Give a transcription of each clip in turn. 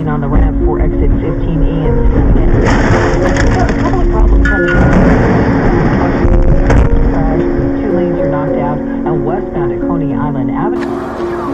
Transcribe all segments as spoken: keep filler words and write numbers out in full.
remain on the ramp for exit fifteen E. And a couple of problems on the crash. Two lanes are knocked out, and westbound at Coney Island Avenue.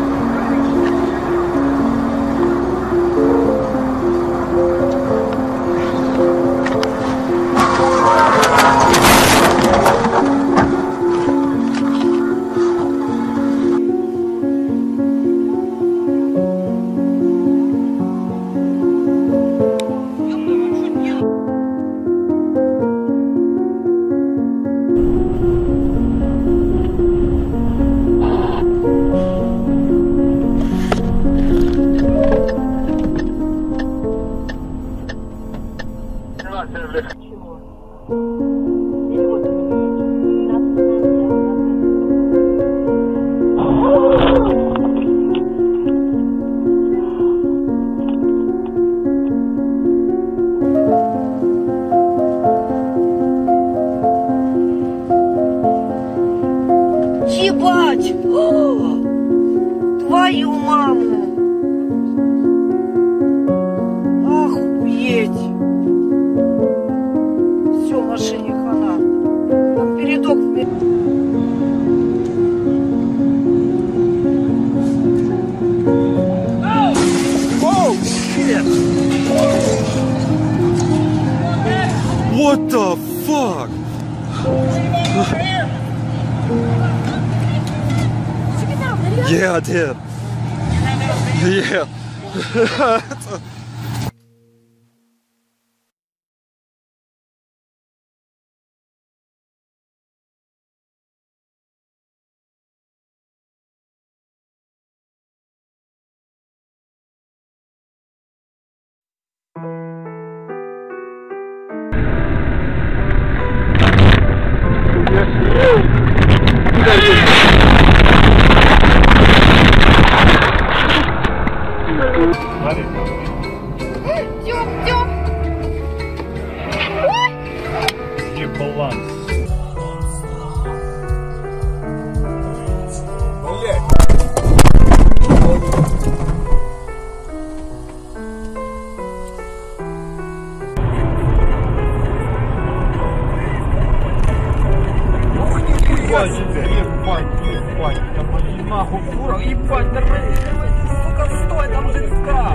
Ебать! О, твою маму! Охуеть! Все, машине хана. Там передок в Oh shit! What the fuck? Yeah, I did. Yeah. Тём, Тём! Где баланс? Ебать, ебать, ебать, да блин, нахуй, фура, ебать, давай, давай, сука, стой, там жестка!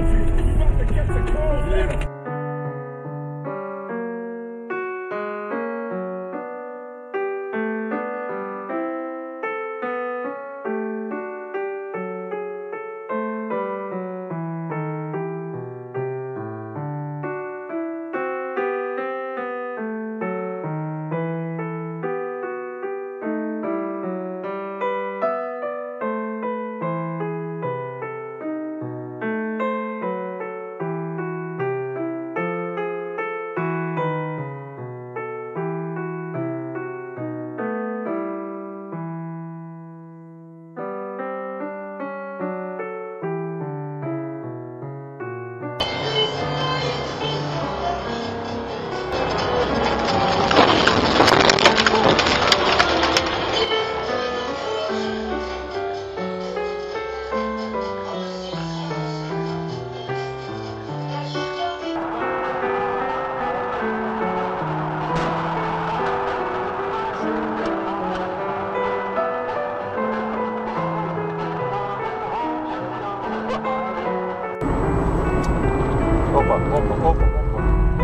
Опа, опа, опа, опа.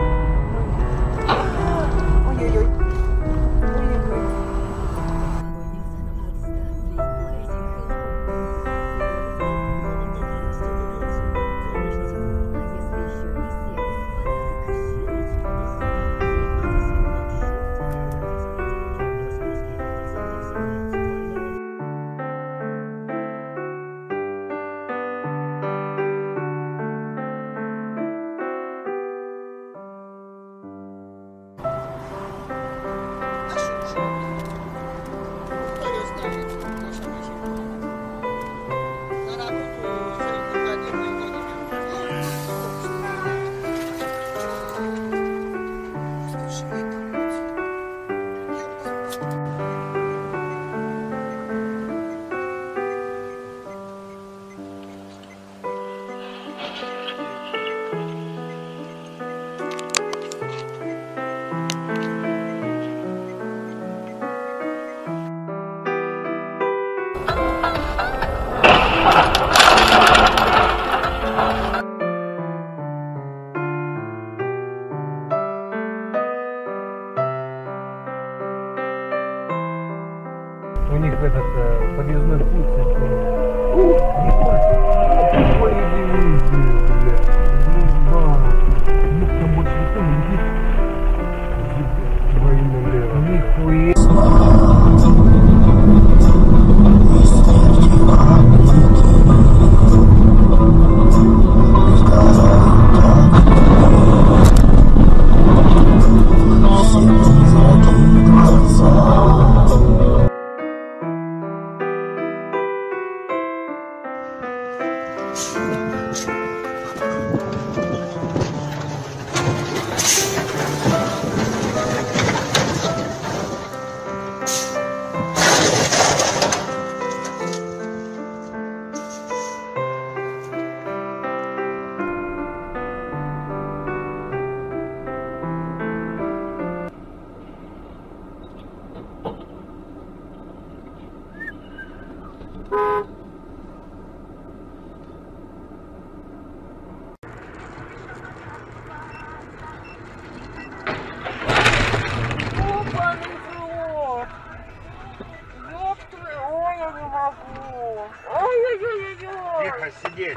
Ой-ой-ой. Ой-ой-ой. У них этот э, подъездной путь. Ой, там больше никто не летит. Нихуя. Тихо сидеть.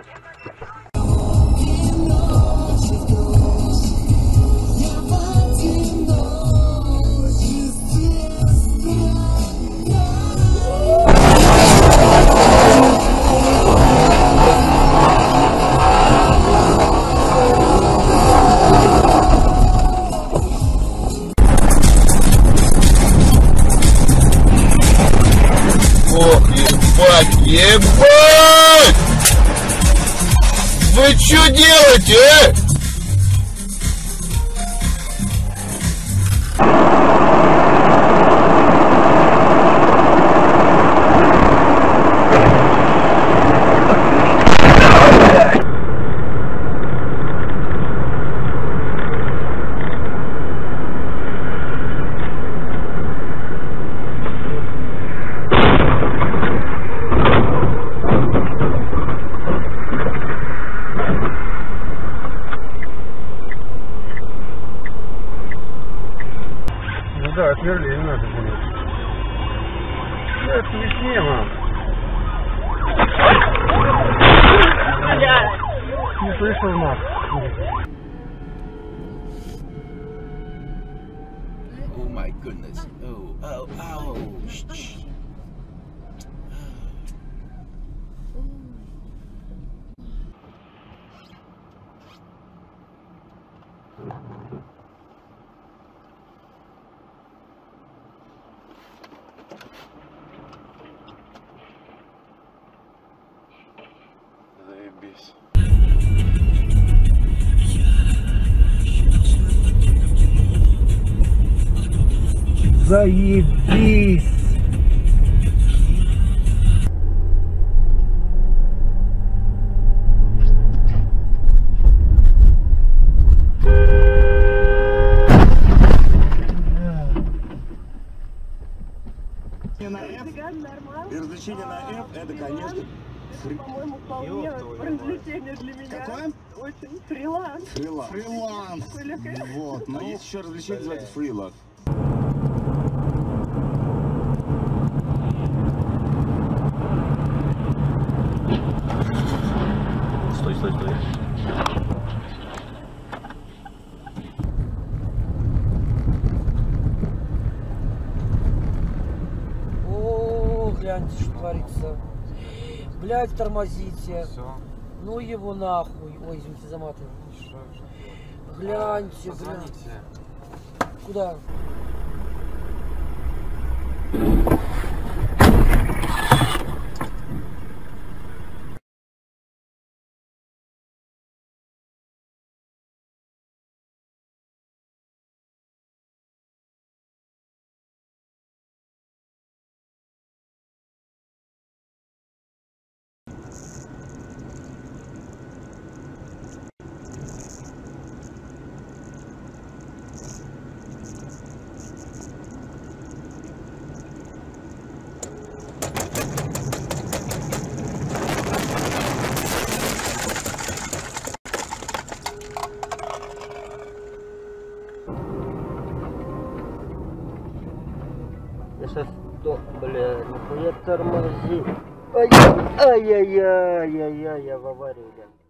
Ох, ебать, ебать! Вы что делаете, а? Да, отверли, не надо было. Это весне, мам. Не слышал, мам. Oh my goodness. Oh, oh, oh. Shh. Заебись. Заебись! И развлечение на F это, конечно, фри... По-моему, вполне развлечение для меня. Какое? Очень фриланс. Фриланс. Фриланс. Вот. Но есть еще развлечение, называется фриланс. Стой, стой, стой. О, гляньте, что творится. Блядь, тормозите. Все. Ну его нахуй. Ой, извините за маты. Гляньте, блядь. Позвоните. Куда? Я сейчас что, бля, нихуя тормози. Ай-яй-яй-яй-яй, я в аварии, бля.